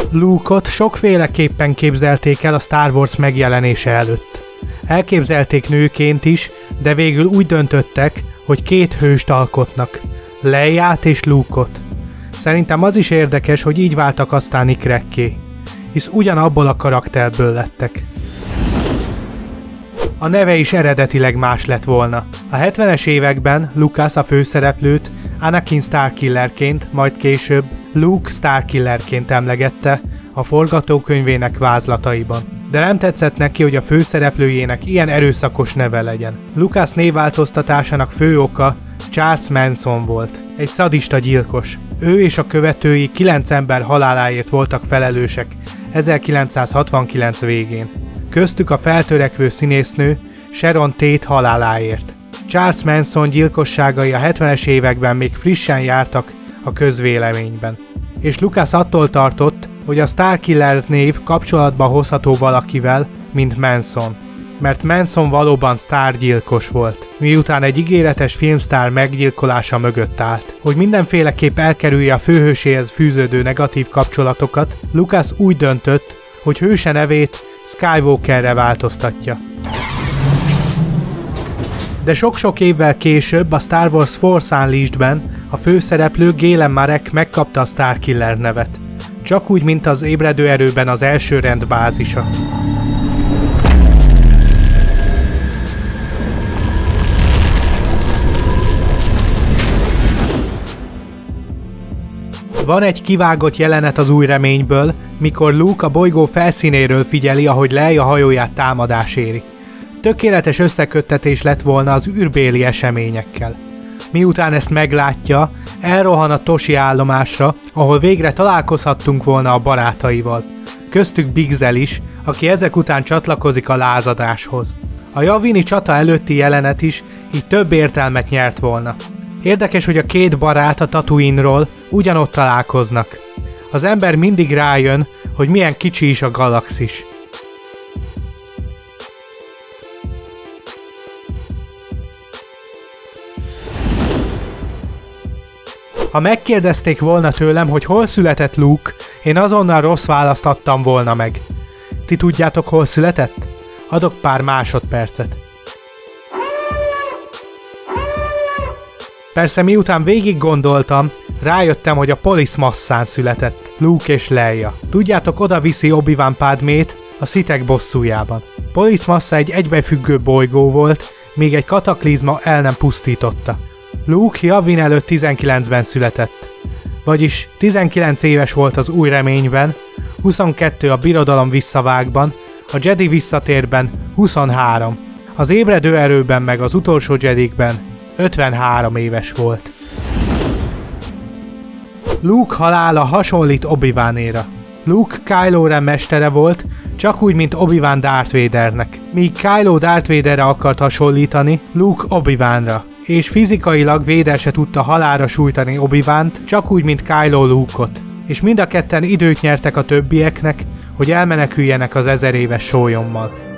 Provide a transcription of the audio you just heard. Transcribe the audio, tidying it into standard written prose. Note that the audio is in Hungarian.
Luke-ot sokféleképpen képzelték el a Star Wars megjelenése előtt. Elképzelték nőként is, de végül úgy döntöttek, hogy két hőst alkotnak, Leiát és Luke-ot. Szerintem az is érdekes, hogy így váltak aztán ikrekké, hisz ugyanabból a karakterből lettek. A neve is eredetileg más lett volna. A 70-es években Lucas a főszereplőt Anakin Starkillerként, majd később Luke Starkillerként emlegette a forgatókönyvének vázlataiban. De nem tetszett neki, hogy a főszereplőjének ilyen erőszakos neve legyen. Lucas névváltoztatásának fő oka Charles Manson volt, egy szadista gyilkos. Ő és a követői 9 ember haláláért voltak felelősek 1969 végén. Köztük a feltörekvő színésznő Sharon Tate haláláért. Charles Manson gyilkosságai a 70-es években még frissen jártak a közvéleményben. És Lucas attól tartott, hogy a Starkiller név kapcsolatba hozható valakivel, mint Manson. Mert Manson valóban sztárgyilkos volt, miután egy ígéretes filmsztár meggyilkolása mögött állt. Hogy mindenféleképp elkerülje a főhőséhez fűződő negatív kapcsolatokat, Lucas úgy döntött, hogy hőse nevét Skywalkerre változtatja. De sok-sok évvel később a Star Wars Force Unleashed-ben a főszereplő Galen Marek megkapta a Starkiller nevet. Csak úgy, mint az ébredő erőben az első rend bázisa. Van egy kivágott jelenet az Új Reményből, mikor Luke a bolygó felszínéről figyeli, ahogy Leia hajóját támadás éri. Tökéletes összeköttetés lett volna az űrbéli eseményekkel. Miután ezt meglátja, elrohan a Toshi állomásra, ahol végre találkozhattunk volna a barátaival. Köztük Bigzel is, aki ezek után csatlakozik a lázadáshoz. A Yavini csata előtti jelenet is így több értelmet nyert volna. Érdekes, hogy a két barát a Tatooine-ról ugyanott találkoznak. Az ember mindig rájön, hogy milyen kicsi is a galaxis. Ha megkérdezték volna tőlem, hogy hol született Luke, én azonnal rossz választ adtam volna meg. Ti tudjátok, hol született? Adok pár másodpercet. Persze miután végig gondoltam, rájöttem, hogy a Polis Massán született, Luke és Leia. Tudjátok, oda viszi Obi-Wan Padmét a Sithek bosszújában. Polis Massa egy egybefüggő bolygó volt, míg egy kataklizma el nem pusztította. Luke Yavin előtt 19-ben született, vagyis 19 éves volt az Új Reményben, 22 a Birodalom visszavágban, a Jedi visszatérben 23, az ébredő erőben meg az utolsó Jedikben 53 éves volt. Luke halála hasonlít Obi-Wanéra. Luke Kylo Ren mestere volt, csak úgy, mint Obi-Wan Darth Vadernek. Míg Kylo Darth Vaderre akart hasonlítani, Luke Obi-Wanra. És fizikailag Vader se tudta halálra sújtani Obi-Want, csak úgy, mint Kylo Luke-ot. És mind a ketten időt nyertek a többieknek, hogy elmeneküljenek az 1000 éves sólyommal.